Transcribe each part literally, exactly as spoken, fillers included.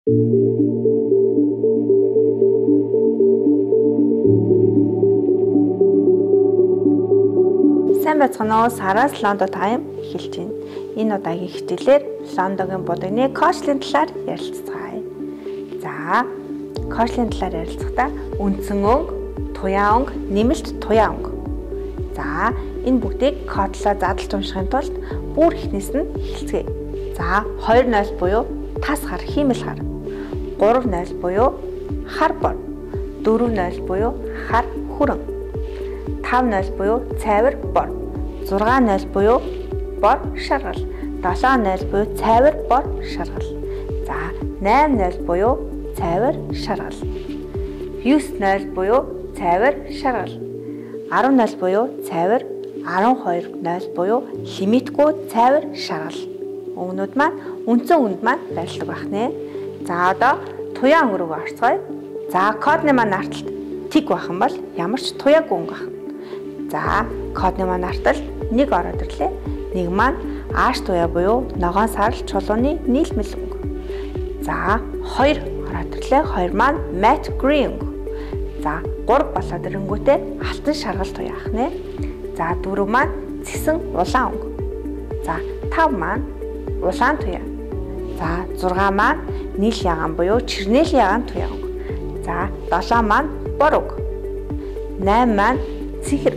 Сайн байцгаана уу? Сараас Лондо тайм эхэлж байна. Энэ удаагийн хичээлээр Лондогийн будагны кочлын талаар ярилцгаая. За, кочлын талаар ярилцахдаа үндсэн өнгө, туяа өнгө, нэмэлт туяа өнгө. За, энэ бүгдийг кодлоо задлж уншихын тулд бүр ихнээс нь эхэлцгээе. За, хоёр нойл буюу тас хар, хиймэл хар. гурав нойл буюу хар бор. дөрөв нойл буюу хар хүрэн. тав нойл буюу цайвар бор. зургаан нойл буюу бор шаргал. долоон нойл буюу цайвар бор шаргал. За, найм нойл буюу цайвар шаргал. девять нойл буюу цайвар шаргал. арав нойл буюу цайвар, арав хоёр нойл буюу лимитгүй цайвар шаргал. Өгнүүд маань үндсэн үнд маань байрладаг байх нэ. За, одоо туяа өнгө рүү орцгоё. За, кодны маань арталт тэг байх юм бол ямар ч туяагүй өнгө байх. За, кодны маань арталт нэг ороод ирлээ. Нэг маань ааш туяа буюу ногоон сарал чулууны нийлмэл өнгө. За, хоёр ороод ирлээ. хоёр маань matte green өнгө. За, гурав болоод ирэнгүүтээ алтан шаргал туяа ах нэ. За, дөрөв маань цэсэн улаан өнгө. За, тав маань улаан туяа. За, зургаан маань нийл ягаан буюу чирнээл ягаан туяа өнгө. За, долоон маань бор өнгө. найм маань цэхэр.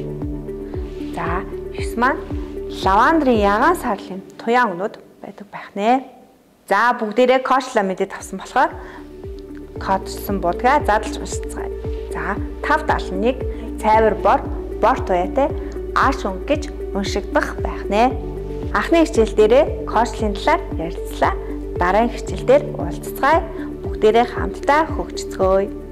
За, девять маань лавандрын ягаан сарлын туяа өнгнүүд байдаг байх нэ. За, бүгдээрээ кочлоо мэдээд авсан болохоор кодсон будгаа задлж уншицгаая. За, тав даалн нэг цайвар бор, бор туяатай ааш өнгө гэж уншигдах байх нэ. Анхны хичээл дээрээ кочлын талаар ярилцлаа. Дараагийн хичээл дээр уулзцгаая. Бүгдээрээ хамтдаа хөгжцгөөе.